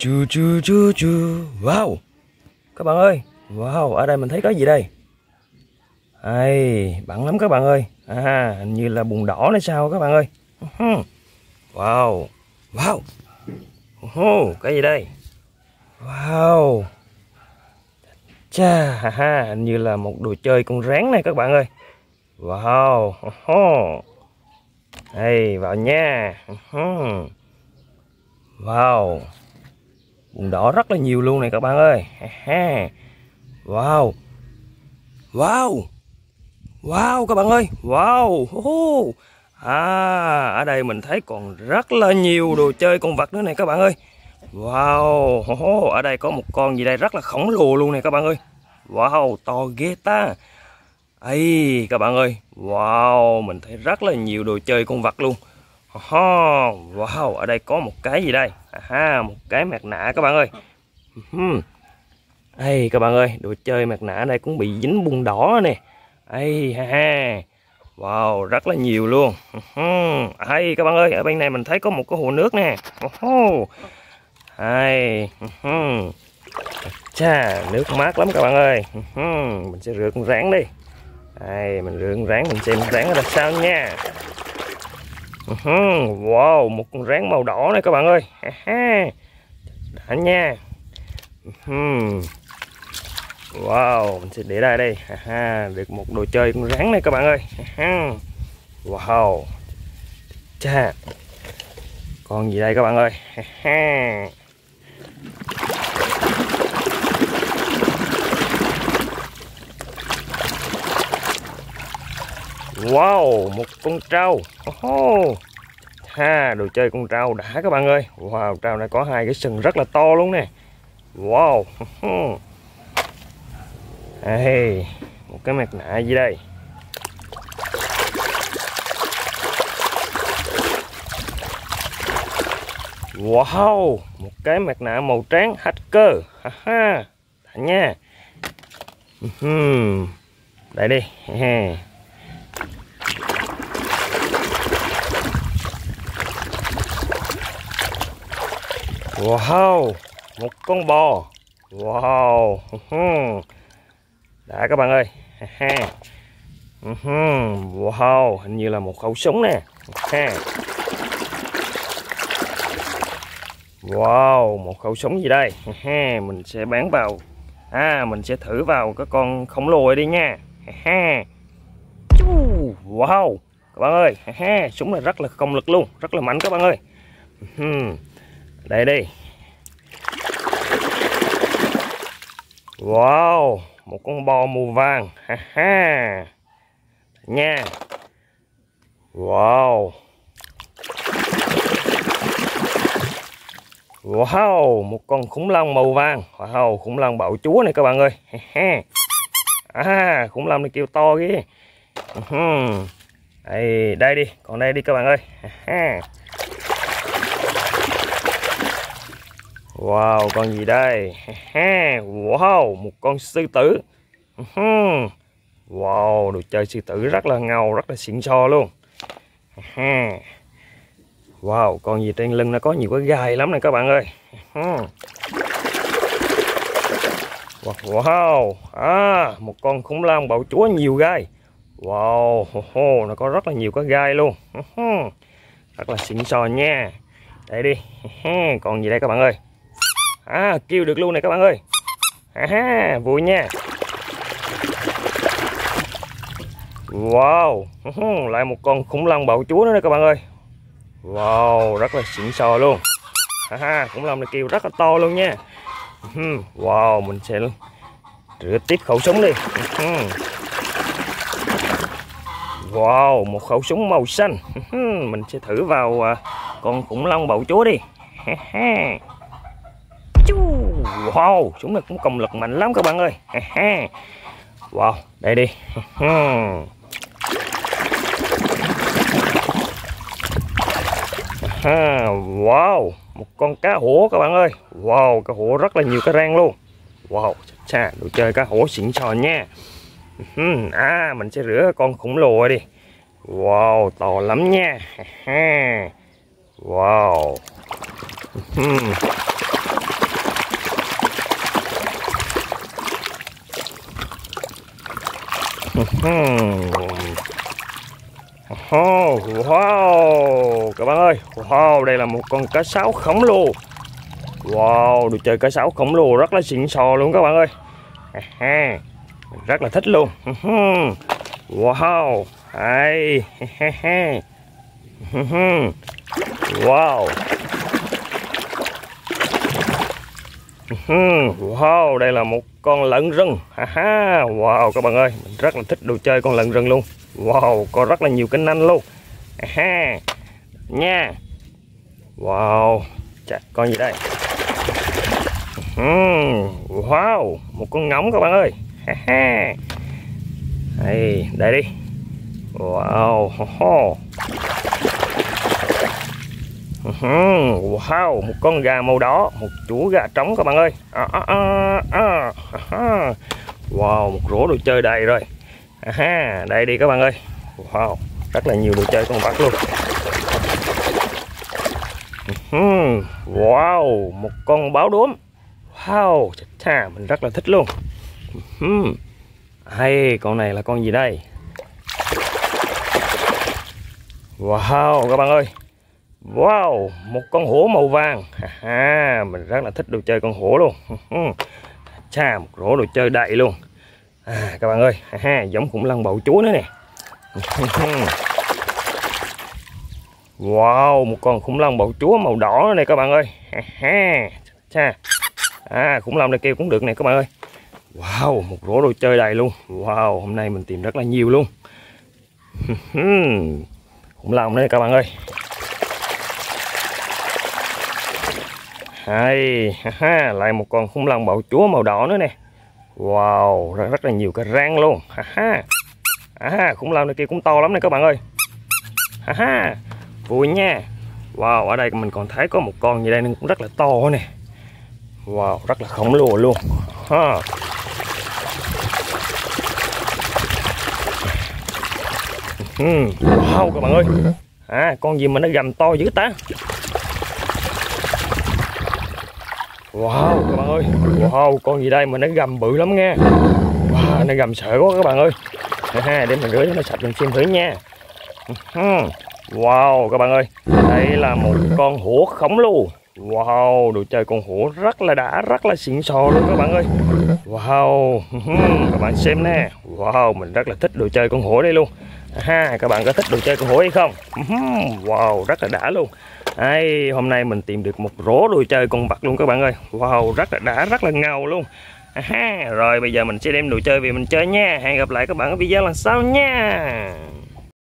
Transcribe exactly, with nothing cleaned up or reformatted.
Chù chù chù chù. Wow, các bạn ơi, wow, ở đây mình thấy có gì đây? Ai, bắn lắm các bạn ơi. À, hình như là bùn đỏ này sao các bạn ơi. Wow, wow, oh, cái gì đây? Wow, cha, ha ha, hình như là một đồ chơi con rắn này các bạn ơi. Wow, oh, đây vào nha. Wow, bùn đỏ rất là nhiều luôn này các bạn ơi. Wow, wow, wow các bạn ơi. Wow, oh. À, ở đây mình thấy còn rất là nhiều đồ chơi con vật nữa này các bạn ơi. Wow, oh, ở đây có một con gì đây rất là khổng lồ luôn này các bạn ơi. Wow, to ghê ta. Ây các bạn ơi, wow, mình thấy rất là nhiều đồ chơi con vật luôn. Wow, ở đây có một cái gì đây? À, một cái mặt nạ các bạn ơi. Ây các bạn ơi, đồ chơi mặt nạ này cũng bị dính bùn đỏ nè. Ây ha ha. Wow, rất là nhiều luôn. Ây các bạn ơi, ở bên này mình thấy có một cái hồ nước nè. Ây. Chà, nước mát lắm các bạn ơi. Mình sẽ rửa con rắn đi. Đây, mình rửa con rắn, mình xem con rắn ở đây sao nha. Wow, một con rắn màu đỏ này các bạn ơi. Đã nha. Wow, mình sẽ để đây đây. Được một đồ chơi con rắn này các bạn ơi. Wow. Chà. Con gì đây các bạn ơi. Wow, một con trâu. Oh. Ha, đồ chơi con trâu đã các bạn ơi. Wow, trâu này có hai cái sừng rất là to luôn nè. Wow. Hey, một cái mặt nạ gì đây? Wow, một cái mặt nạ màu trắng hacker. Ha ha. Đã nha. Đây đi. Wow, một con bò. Wow. Đã các bạn ơi. Wow, hình như là một khẩu súng nè. Wow, một khẩu súng gì đây? Mình sẽ bắn vào. À, mình sẽ thử vào cái con khổng lồ đi nha. Wow, các bạn ơi. Súng này rất là công lực luôn, rất là mạnh các bạn ơi. Đây đi. Wow, một con bò màu vàng. Ha ha. Nha. Wow. Wow, một con khủng long màu vàng. Wow, khủng long bạo chúa này các bạn ơi. À, khủng long này kêu to ghê. Đây, đây đi, còn đây đi các bạn ơi. Wow, con gì đây? Wow, một con sư tử. Wow, đồ chơi sư tử rất là ngầu, rất là xịn sò luôn. Wow, con gì trên lưng nó có nhiều cái gai lắm này các bạn ơi. Wow, à, một con khủng long bạo chúa nhiều gai. Wow, nó có rất là nhiều cái gai luôn. Rất là xịn sò nha. Đây đi. Còn gì đây các bạn ơi? À, kêu được luôn này các bạn ơi. À, vui nha. Wow, lại một con khủng long bạo chúa nữa đây các bạn ơi. Wow, rất là xịn sò luôn. À, khủng long này kêu rất là to luôn nha. Wow, mình sẽ rửa tiếp khẩu súng đi. Wow, một khẩu súng màu xanh. Mình sẽ thử vào con khủng long bạo chúa đi. Wow, súng này cũng công lực mạnh lắm các bạn ơi. Wow, đây đi. Wow, một con cá hổ các bạn ơi. Wow, cá hổ rất là nhiều cái răng luôn. Wow, cha, đồ chơi cá hổ xịn sò nha. À, mình sẽ rửa con khủng lồ đi. Wow, to lắm nha. Wow. Oh, wow, các bạn ơi, wow, đây là một con cá sấu khổng lồ. Wow, đồ chơi cá sấu khổng lồ rất là xịn sò luôn các bạn ơi. À, mình rất là thích luôn. Wow, hay. Wow. Wow, đây là một con lợn rừng. Wow, các bạn ơi, mình rất là thích đồ chơi con lợn rừng luôn. Wow, có rất là nhiều cái nanh luôn. Nha. Wow, chà, con gì đây? Wow, một con ngỗng các bạn ơi. Đây, đây đi. Wow. Wow, một con gà màu đỏ, một chú gà trống các bạn ơi. À, à, à, à, à. Wow, một rổ đồ chơi đầy rồi. À, đây đi các bạn ơi. Wow, rất là nhiều đồ chơi con vật luôn. Wow, một con báo đốm. Wow, chà, mình rất là thích luôn. Hay, con này là con gì đây? Wow, các bạn ơi. Wow, một con hổ màu vàng. À, mình rất là thích đồ chơi con hổ luôn. Chà, một rổ đồ chơi đầy luôn. À, các bạn ơi, à, giống khủng long bầu chúa nữa nè. Wow, một con khủng long bầu chúa màu đỏ này các bạn ơi. À, chà. À, khủng long này kêu cũng được nè các bạn ơi. Wow, một rổ đồ chơi đầy luôn. Wow, hôm nay mình tìm rất là nhiều luôn. Khủng long đấy các bạn ơi. Hay, ha, lại một con khủng long bầu chúa màu đỏ nữa nè. Wow, rất, rất là nhiều cái răng luôn. Ha, à, khủng long này kia cũng to lắm nè các bạn ơi. Ha, vui nha. Wow, ở đây mình còn thấy có một con gì đây cũng rất là to nè. Wow, rất là khổng lồ luôn. Ha. Wow các bạn ơi. À, con gì mà nó gầm to dữ ta. Wow các bạn ơi. Wow, con gì đây mà nó gầm bự lắm nha. Wow, nó gầm sợ quá các bạn ơi. Ha, để mình rửa cho nó sạch mình xem thử nha. Wow các bạn ơi, đây là một con hổ khổng lồ. Wow, đồ chơi con hổ rất là đã, rất là xịn sò luôn các bạn ơi. Wow, các bạn xem nè. Wow, mình rất là thích đồ chơi con hổ đây luôn. Ha, các bạn có thích đồ chơi con hổ hay không? Wow, rất là đã luôn. Đây, hôm nay mình tìm được một rổ đồ chơi con vật luôn các bạn ơi. Wow, rất là đã, rất là ngầu luôn. À, rồi bây giờ mình sẽ đem đồ chơi về mình chơi nha. Hẹn gặp lại các bạn ở video lần sau nha.